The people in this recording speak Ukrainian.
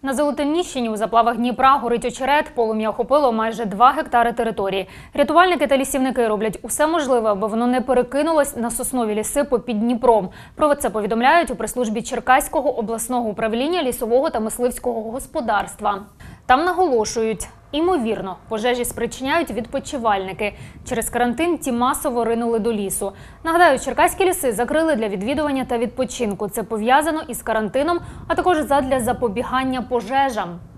На Золотоніщині у заплавах Дніпра горить очерет, полум'я охопило майже 2 гектари території. Рятувальники та лісівники роблять усе можливе, аби воно не перекинулось на соснові ліси попід Дніпром. Про це повідомляють у прес-службі Черкаського обласного управління лісового та мисливського господарства. Там наголошують, імовірно, пожежі спричиняють відпочивальники. Через карантин ті масово ринули до лісу. Нагадаю, черкаські ліси закрили для відвідування та відпочинку. Це пов'язано із карантином, а також задля запобігання пожежам.